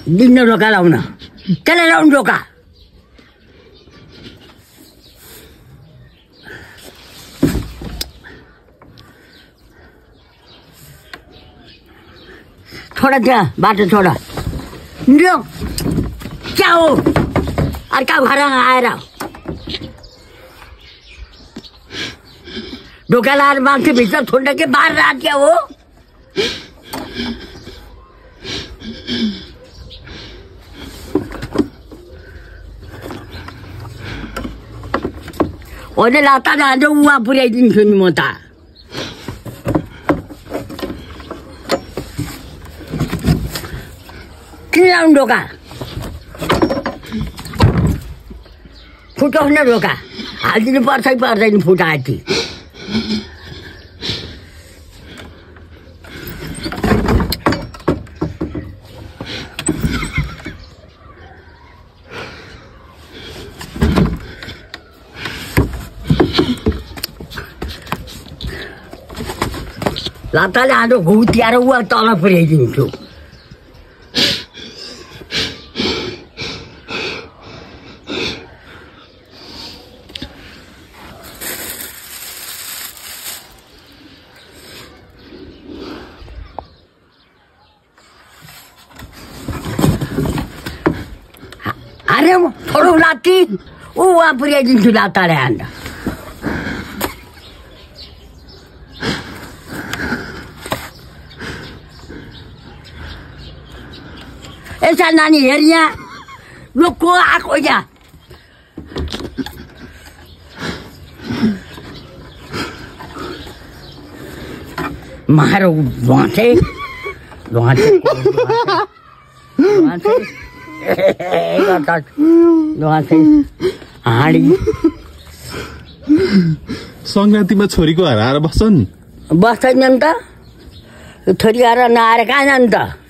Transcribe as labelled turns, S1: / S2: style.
S1: दिन्न ढोका लाउन कसले लाउनु ढोका छोडा त्यहाँ बाटो छोडा क्या हो अर्का घर आएर ढोका लाएर मान्छे भित्र छोड्न के बाह्र रात क्या हो ओले लाता जान्छ उहाँ पुर्याइदिन्छु नि म त किन लाउनु ढोका फुटाउन ढोका हालिदिनु पर्छ कि पर्दैन फुटाएती लाताले हाम्रो घुतिएर उहाँ तल पुर्याइदिन्छु अरे छोडौ लाती उहाँ पुर्याइदिन्छु लाताले हान्दा यसो नानी हेर यहाँ यो को आएको यहाँ मारो ध्वाँचे हाँडी
S2: सङ्क्रान्तिमा छोरीको हराएर बस्छन्
S1: बस्दैन नि त छोरी हराएर नआएर कहाँ जानु त